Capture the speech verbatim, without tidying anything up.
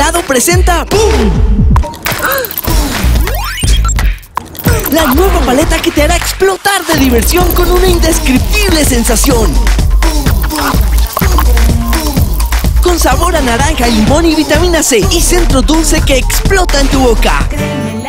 helado presenta ¡Boom! La nueva paleta que te hará explotar de diversión con una indescriptible sensación. Con sabor a naranja, limón y vitamina C y centro dulce que explota en tu boca.